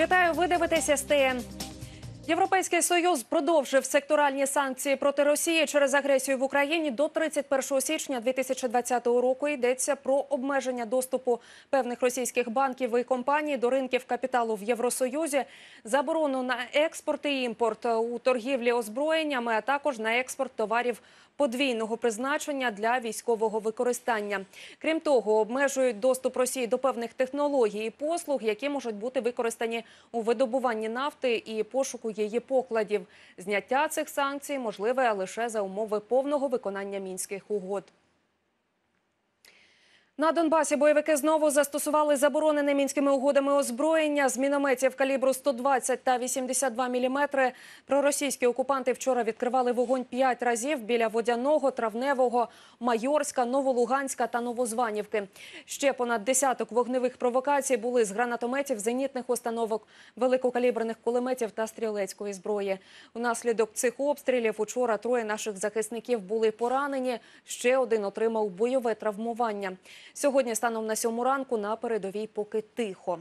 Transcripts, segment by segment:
Вітаю, ви дивитеся СТН. Європейський Союз продовжив секторальні санкції проти Росії через агресію в Україні до 31 січня 2020 року. Йдеться про обмеження доступу певних російських банків і компаній до ринків капіталу в Євросоюзі, заборону на експорт і імпорт у торгівлі озброєннями, а також на експорт товарів подвійного призначення для військового використання. Крім того, обмежують доступ Росії до певних технологій і послуг, які можуть бути використані у видобуванні нафти і пошуку її покладів. Зняття цих санкцій можливе лише за умови повного виконання Мінських угод. На Донбасі бойовики знову застосували заборонене Мінськими угодами озброєння з мінометів калібру 120 та 82 мм. Проросійські окупанти вчора відкривали вогонь 5 разів біля Водяного, Травневого, Майорська, Новолуганська та Новозванівки. Ще понад десяток вогневих провокацій були з гранатометів, зенітних установок, великокаліберних кулеметів та стрілецької зброї. Унаслідок цих обстрілів учора 3 наших захисників були поранені, ще один отримав бойове травмування. Сьогодні станом на 7 ранку на передовій поки тихо.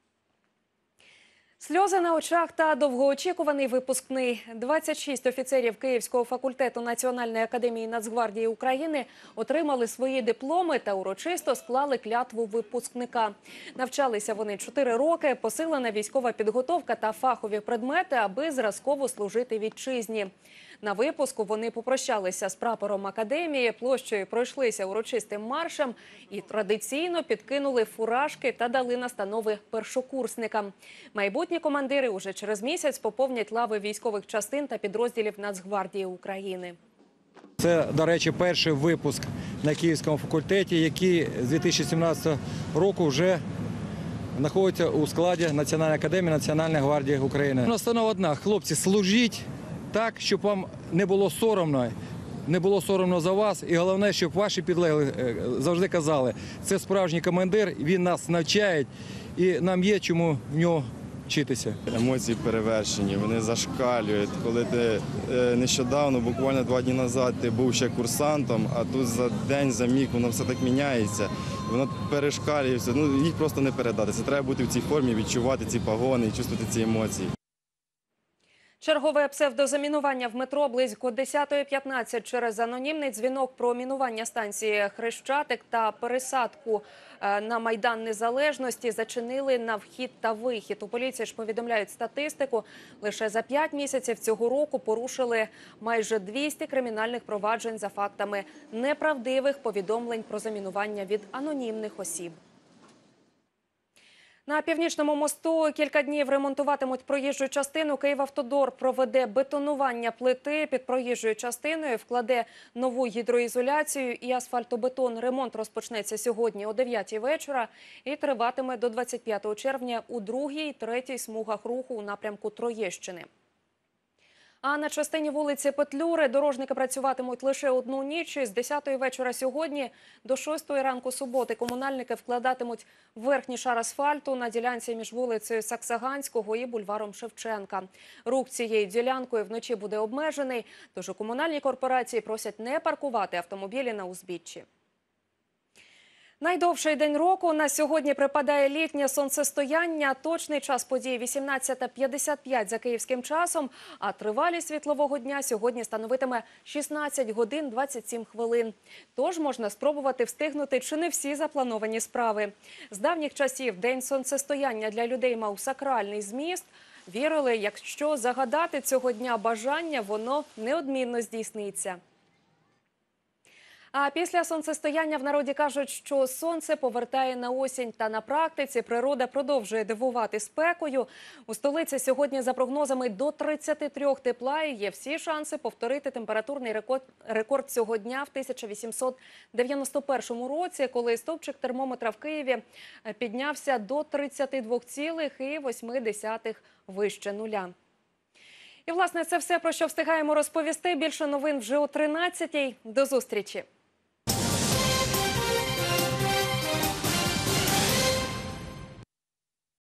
Сльози на очах та довгоочікуваний випускний. 26 офіцерів Київського факультету Національної академії Нацгвардії України отримали свої дипломи та урочисто склали клятву випускника. Навчалися вони 4 роки, посилена військова підготовка та фахові предмети, аби зразково служити вітчизні. На випуску вони попрощалися з прапором академії, площею пройшлися урочистим маршем і традиційно підкинули фуражки та дали настанови першокурсникам. Майбутні командири уже через місяць поповнять лави військових частин та підрозділів Нацгвардії України. Це, до речі, перший випуск на Київському факультеті, який з 2017 року вже знаходиться у складі Національної академії Національної гвардії України. Настанова одна – хлопці, служіть так, щоб вам не було соромно за вас. І головне, щоб ваші підлеглі завжди казали, це справжній командир, він нас навчає і нам є чому в нього вчитися. Емоції перевершені, вони зашкалюють. Коли ти нещодавно, буквально 2 дні назад, ти був ще курсантом, а тут за день, за миг воно все так міняється, воно перешкалює все. Їх просто не передати. Це треба бути в цій формі, відчувати ці погони і чувствувати ці емоції. Чергове псевдозамінування в метро близько 10:15 через анонімний дзвінок про мінування станції Хрещатик та пересадку на Майдан Незалежності зачинили на вхід та вихід. У поліції ж повідомляють статистику. Лише за 5 місяців цього року порушили майже 200 кримінальних проваджень за фактами неправдивих повідомлень про замінування від анонімних осіб. На Північному мосту кілька днів ремонтуватимуть проїжджу частину. «Київавтодор» проведе бетонування плити під проїжджою частиною, вкладе нову гідроізоляцію і асфальтобетон. Ремонт розпочнеться сьогодні о 9-й вечора і триватиме до 25 червня у 2-й і 3-й смугах руху у напрямку Троєщини. А на частині вулиці Петлюри дорожники працюватимуть лише одну ніч. З 10-ї вечора сьогодні до 6-ї ранку суботи комунальники вкладатимуть верхній шар асфальту на ділянці між вулицею Саксаганського і бульваром Шевченка. Рух цією ділянкою вночі буде обмежений, тож у комунальній корпорації просять не паркувати автомобілі на узбіччі. Найдовший день року на сьогодні припадає літнє сонцестояння. Точний час події 18:55 за київським часом, а тривалість світлового дня сьогодні становитиме 16 годин 27 хвилин. Тож можна спробувати встигнути чи не всі заплановані справи. З давніх часів день сонцестояння для людей мав сакральний зміст. Вірили, якщо загадати цього дня бажання, воно неодмінно здійсниться. А після сонцестояння в народі кажуть, що сонце повертає на осінь. Та на практиці природа продовжує дивувати спекою. У столиці сьогодні, за прогнозами, до 33 тепла і є всі шанси повторити температурний рекорд цього дня в 1891 році, коли стовпчик термометра в Києві піднявся до 32,8 вище нуля. І, власне, це все, про що встигаємо розповісти. Більше новин вже о 13-й. До зустрічі!